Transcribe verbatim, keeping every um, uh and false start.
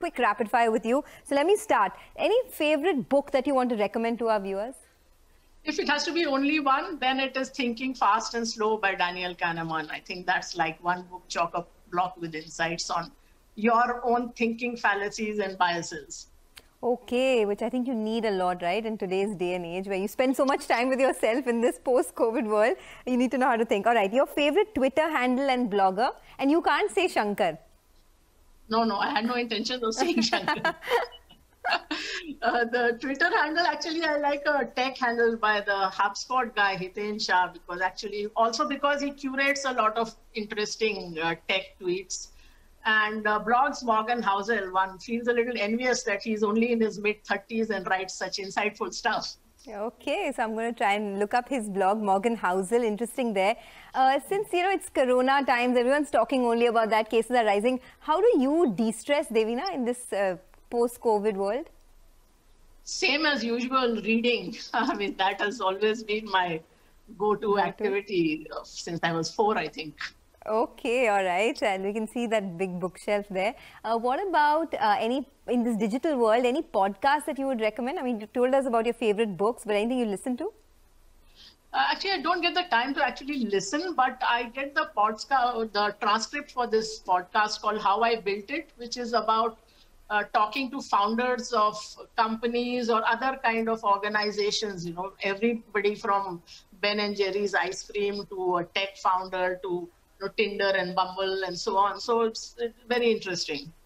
quick rapid fire with you. So let me start. Any favorite book that you want to recommend to our viewers? If it has to be only one, then it is Thinking Fast and Slow by Daniel Kahneman. I think that's like one book chock-a-block with insights on your own thinking fallacies and biases. Okay, which I think you need a lot, right, in today's day and age where you spend so much time with yourself in this post-COVID world. You need to know how to think. All right, your favorite Twitter handle and blogger, and you can't say Shankar. No, no, I had no intention of saying Shankar. uh, the Twitter handle, actually, I like a tech handle by the HubSpot guy, Hiten Shah, because actually, also because he curates a lot of interesting uh, tech tweets. And uh, blogs Morgan Housel, one feels a little envious that he's only in his mid thirties and writes such insightful stuff. Okay, so I'm going to try and look up his blog, Morgan Housel. Interesting there. Uh, since, you know, it's Corona times, everyone's talking only about that, cases are rising. How do you de-stress, Devina, in this uh, post-COVID world? Same as usual, reading. I mean, that has always been my go-to activity since I was four, I think. Okay, all right, and we can see that big bookshelf there. Uh, what about uh, any, in this digital world, any podcast that you would recommend? I mean, you told us about your favorite books, but anything you listen to? Uh, actually, I don't get the time to actually listen, but I get the podcast, the transcript for this podcast called How I Built It, which is about uh, talking to founders of companies or other kind of organizations, you know, everybody from Ben and Jerry's ice cream to a tech founder to You know, Tinder and Bumble and so on. So it's, it's very interesting.